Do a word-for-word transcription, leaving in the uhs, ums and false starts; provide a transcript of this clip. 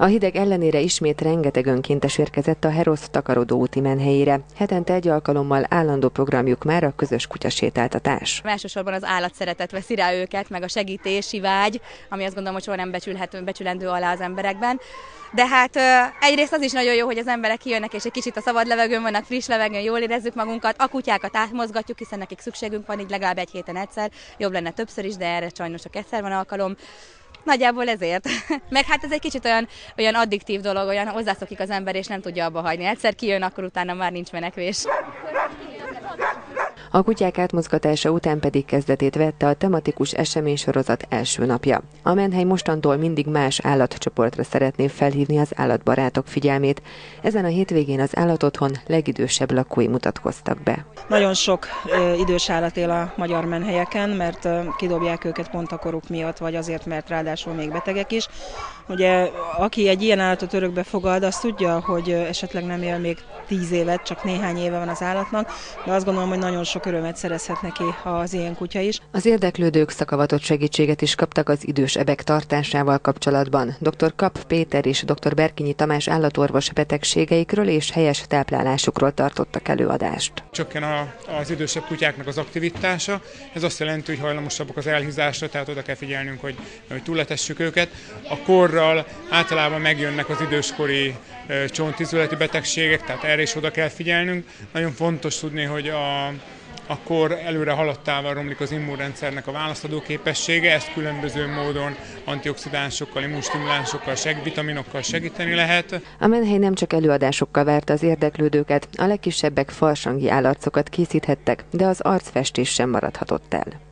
A hideg ellenére ismét rengeteg önkéntes érkezett a Herosz takarodó úti menhelyére. Hetente egy alkalommal állandó programjuk már a közös kutyasétáltatás. Elsősorban az állatszeretet veszi rá őket, meg a segítési vágy, ami azt gondolom, hogy soha nem becsülhető, becsülendő alá az emberekben. De hát egyrészt az is nagyon jó, hogy az emberek kijönnek, és egy kicsit a szabad levegőn vannak, friss levegőn, jól érezzük magunkat, a kutyákat átmozgatjuk, hiszen nekik szükségünk van, így legalább egy héten egyszer, jobb lenne többször is, de erre sajnos csak egyszer van alkalom. Nagyjából ezért. Meg hát ez egy kicsit olyan, olyan addiktív dolog, olyan hozzászokik az ember, és nem tudja abba hagyni. Egyszer kijön, akkor utána már nincs menekvés. A kutyák átmozgatása után pedig kezdetét vette a tematikus eseménysorozat első napja. A menhely mostantól mindig más állatcsoportra szeretné felhívni az állatbarátok figyelmét. Ezen a hétvégén az állatotthon legidősebb lakói mutatkoztak be. Nagyon sok ö, idős állat él a magyar menhelyeken, mert ö, kidobják őket pont a koruk miatt, vagy azért, mert ráadásul még betegek is. Ugye, aki egy ilyen állatot örökbe fogad, az tudja, hogy ö, esetleg nem él még tíz évet, csak néhány éve van az állatnak, de azt gondolom, hogy nagyon sok örömet szerezhet neki az ilyen kutya is. Az érdeklődők szakavatott segítséget is kaptak az idős ebek tartásával kapcsolatban. doktor Kapp Péter és doktor Berkinyi Tamás állatorvos betegségeikről és helyes táplálásukról tartottak előadást. Csökken a, az idősebb kutyáknak az aktivitása, ez azt jelenti, hogy hajlamosabbak az elhízásra, tehát oda kell figyelnünk, hogy, hogy túletessük őket. A korral általában megjönnek az időskori e, csontizületi betegségek, tehát erre is oda kell figyelnünk. Nagyon fontos tudni, hogy a akkor előre haladtával romlik az immunrendszernek a választadó képessége, ezt különböző módon antioxidánsokkal, immunstimulansokkal, seg, vitaminokkal segíteni lehet. A menhely nem csak előadásokkal várta az érdeklődőket, a legkisebbek farsangi állarcokat készíthettek, de az arcfestés sem maradhatott el.